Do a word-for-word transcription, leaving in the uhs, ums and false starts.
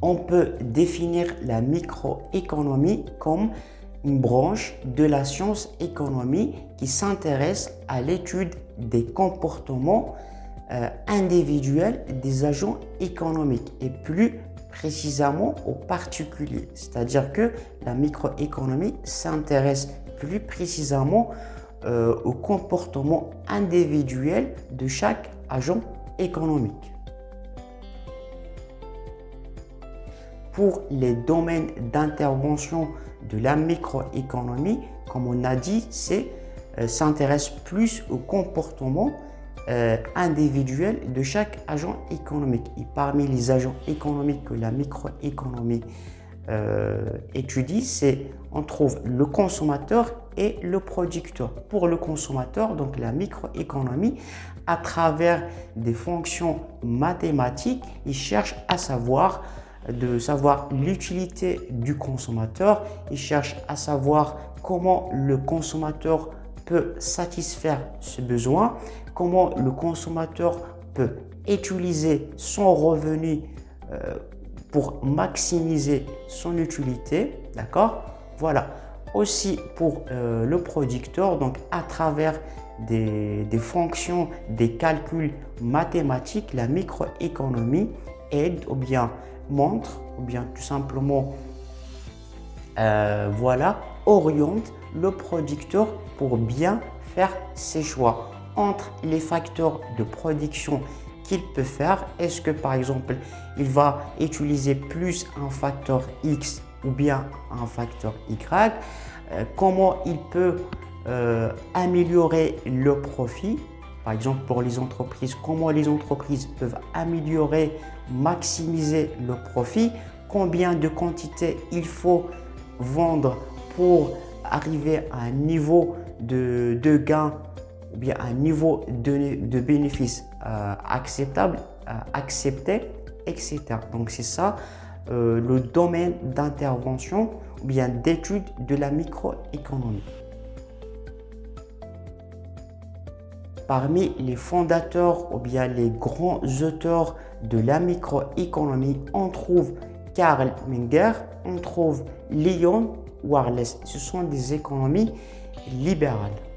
on peut définir la microéconomie comme une branche de la science économie qui s'intéresse à l'étude des comportements euh, individuels des agents économiques et plus précisément aux particuliers. C'est-à-dire que la microéconomie s'intéresse plus précisément euh, au comportement individuel de chaque agent économique. Pour les domaines d'intervention de la microéconomie, comme on a dit, c'est euh, s'intéresse plus au comportement euh, individuel de chaque agent économique. Et parmi les agents économiques que la microéconomie euh, étudie, c'est on trouve le consommateur et le producteur. Pour le consommateur, donc la microéconomie, à travers des fonctions mathématiques, il cherche à savoir de savoir l'utilité du consommateur. Il cherche à savoir comment le consommateur peut satisfaire ses besoins, comment le consommateur peut utiliser son revenu euh, pour maximiser son utilité. D'accord? Voilà. Aussi pour euh, le producteur, donc à travers des, des fonctions, des calculs mathématiques, la microéconomie aide ou bien montre ou bien tout simplement euh, voilà, oriente le producteur pour bien faire ses choix entre les facteurs de production qu'il peut faire. Est-ce que par exemple il va utiliser plus un facteur X ou bien un facteur Y, euh, comment il peut euh, améliorer le profit. Par exemple, pour les entreprises, comment les entreprises peuvent améliorer, maximiser le profit, combien de quantité il faut vendre pour arriver à un niveau de, de gain ou bien un niveau de, de bénéfice euh, acceptable, euh, accepté, et cetera. Donc, c'est ça euh, le domaine d'intervention ou bien d'étude de la microéconomie. Parmi les fondateurs ou bien les grands auteurs de la microéconomie, on trouve Carl Menger, on trouve Leon Wallace. Ce sont des économies libérales.